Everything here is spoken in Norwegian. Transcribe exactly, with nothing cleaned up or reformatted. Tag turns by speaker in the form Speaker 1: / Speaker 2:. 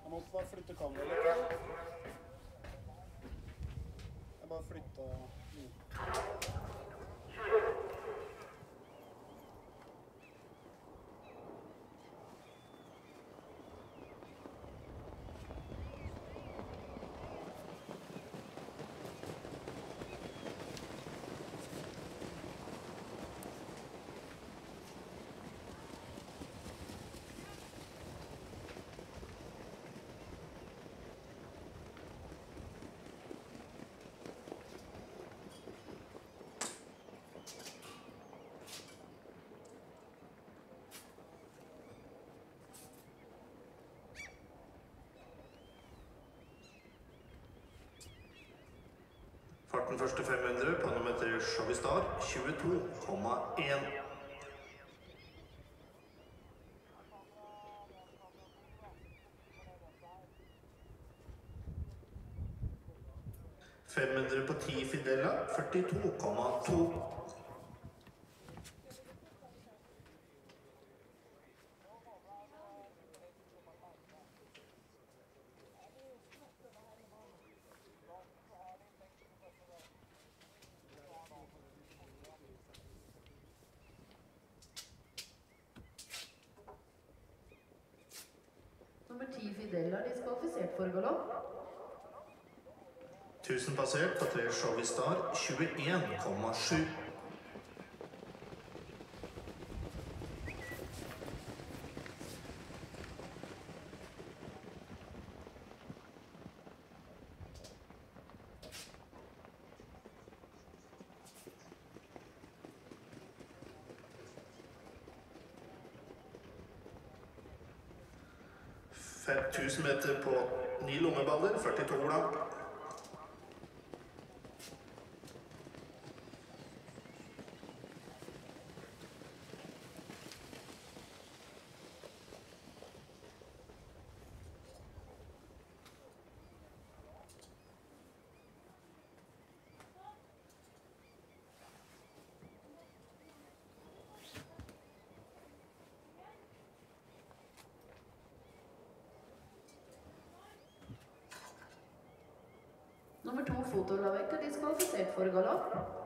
Speaker 1: Jeg må bare flytte kameraet litt. Jeg bare flytter nå.
Speaker 2: Farten første fem hundre, panometer Chavistar, tjueto komma en. fem hundre på ti Fidella, førtito komma to.
Speaker 3: Nummer ti Fidella er diskvalifisert for galopp.
Speaker 2: tusen passert på tre Chavistar, tjueen komma sju. fem tusen meter på ni lommeballer, førtito blank.
Speaker 3: Nummer to Fotolavek er diskvalifisert for galopp.